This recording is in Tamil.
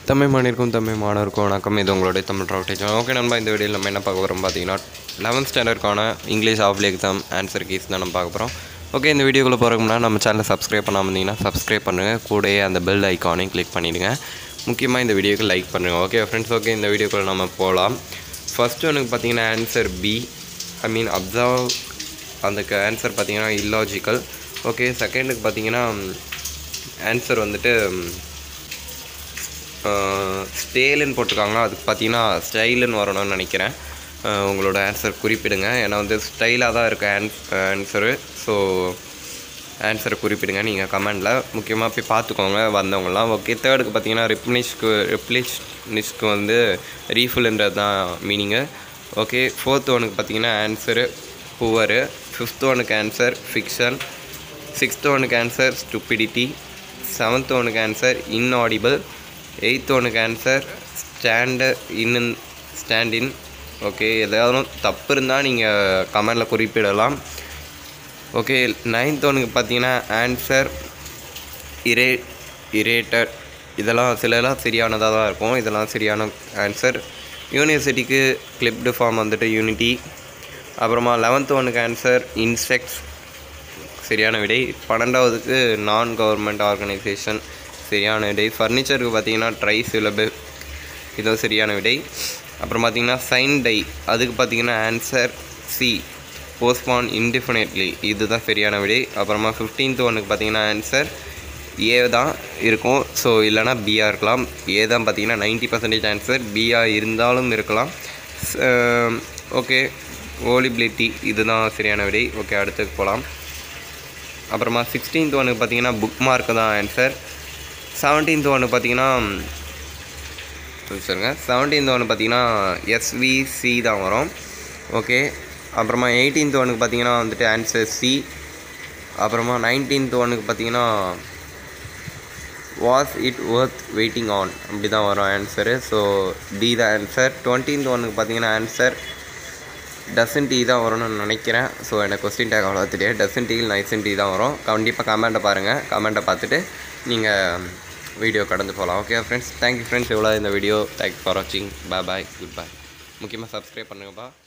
தமிழ் மாநிலக்கும் தமிழ் மாணவருக்கும் வணக்கம். இது உங்களுடைய தமிழ் ட்ராவல். ஓகே நண்பா, இந்த வீடியோவில் நம்ம என்ன பார்க்க போகிறோம் பார்த்தீங்கன்னா 11th ஸ்டாண்டர்டுக்கான English half yearly exam answer keys தான் நம்ம பார்க்க போகிறோம். ஓகே, இந்த வீடியோக்குள்ளே போகிறதுக்கு முன்னாடி நம்ம சேனலை சப்ஸ்கிரைப் பண்ணாமல் இருந்தீங்கன்னா சப்ஸ்கிரைப் பண்ணுங்கள். கூடயே அந்த பெல் ஐக்கானையும் கிளிக் பண்ணிவிடுங்க. முக்கியமாக இந்த வீடியோக்கு லைக் பண்ணுங்கள். ஓகே ஃப்ரெண்ட்ஸ், ஓகே இந்த வீடியோக்குள்ளே நம்ம போகலாம். ஃபஸ்ட்டு எனக்கு பார்த்தீங்கன்னா ஆன்சர் பி, அப்சர்வ். அதுக்கு ஆன்சர் பார்த்தீங்கன்னா இல்லாஜிக்கல். ஓகே, செகண்டுக்கு பார்த்தீங்கன்னா ஆன்சர் வந்துட்டு ஸ்டேலுன்னு போட்டிருக்காங்களா, அதுக்கு பார்த்தீங்கன்னா ஸ்டைலுன்னு வரணும்னு நினைக்கிறேன். உங்களோட ஆன்சர் குறிப்பிடுங்க. ஏன்னா வந்து ஸ்டைலாக தான் இருக்குது ஆன்சரு. ஸோ ஆன்சரை குறிப்பிடுங்க நீங்கள் கமெண்டில். முக்கியமாக போய் பார்த்துக்கோங்க வந்தவங்களாம். ஓகே, தேர்டுக்கு பார்த்தீங்கன்னா ரிப்ளிஷ்னிஷ்க்கு வந்து ரீஃபுல்ன்றது தான் மீனிங்கு. ஓகே, ஃபோர்த் ஒனுக்கு பார்த்தீங்கன்னா ஆன்சரு புவரு. ஃபிஃப்த் ஒனுக்கு ஆன்சர் ஃபிக்ஷன். சிக்ஸ்த் ஒனுக்கு ஆன்சர் ஸ்டூபிடிட்டி. செவன்த் ஒனுக்கு ஆன்சர் இன்ஆடிபிள். எயித் ஒனுக்கு ஆன்சர் ஸ்டாண்டின். ஓகே, எதாவது தப்பு இருந்தால் நீங்கள் கமெண்டில் குறிப்பிடலாம். ஓகே, நைன்த் ஒனுக்கு பார்த்தீங்கன்னா ஆன்சர் இரேட்டட். இதெல்லாம் சிலலாம் சரியானதாக தான் இருக்கும். இதெல்லாம் சரியான ஆன்சர். யூனிவர்சிட்டிக்கு கிளிப்டு ஃபார்ம் வந்துட்டு யூனிட்டி. அப்புறமா 11th ஒனுக்கு ஆன்சர் இன்செக்ட்ஸ், சரியான விடை. 12வதுக்கு நான் கவர்மெண்ட் ஆர்கனைசேஷன், சரியான விடை. ஃபர்னிச்சருக்கு பார்த்தீங்கன்னா ட்ரை சிலபு, இதுவும் சரியான விடை. அப்புறம் பார்த்தீங்கன்னா சைன் டை, அதுக்கு பார்த்தீங்கன்னா ஆன்சர் சி, போஸ்ட்பான் இன்டிஃபினைட்லி, இதுதான் சரியான விடை. அப்புறமா 15th ஒனுக்கு பார்த்தீங்கன்னா ஆன்சர் ஏ தான் இருக்கும். ஸோ இல்லைனா பிஆ இருக்கலாம். ஏ தான் பார்த்தீங்கன்னா 90% ஆன்சர், பிஆ இருந்தாலும் இருக்கலாம். ஓகே, ஓலிபிலிட்டி, இதுதான் சரியான விடை. ஓகே, அடுத்துக்கு போகலாம். அப்புறமா 16th ஒனுக்கு பார்த்தீங்கன்னா புக் மார்க்கு தான் ஆன்சர். 17th ஒன்று பார்த்தீங்கன்னா 17th ஒன்று பார்த்தீங்கன்னா எஸ்விசி தான் வரும். ஓகே, அப்புறமா 18th ஒனுக்கு பார்த்தீங்கன்னா வந்துட்டு ஆன்சர் சி. அப்புறமா 19th ஒனுக்கு பார்த்தீங்கன்னா was it worth waiting on, அப்படி தான் வரும் ஆன்சரு. ஸோ டி தான் ஆன்சர். 20th ஒனுக்கு பார்த்தீங்கன்னா ஆன்சர் டசன்ட் டி தான் வரும்னு நினைக்கிறேன். ஸோ எனக்கு கொஸ்டின் டேக் அவ்வளோ தெரியாது. டசன்ட் டீ நைசன்ட் டி தான் வரும். கண்டிப்பாக கமெண்ட்டை பாருங்கள். கமெண்ட்டை பார்த்துட்டு நீங்கள் வீடியோ கடந்து போகலாம். Okay friends, thank you friends. இவ்வளோ இந்த வீடியோ. தேங்க்ஸ் ஃபார் வாட்சிங். Bye goodbye. முக்கியமாக சப்ஸ்கிரைப் பண்ணுங்கப்பா.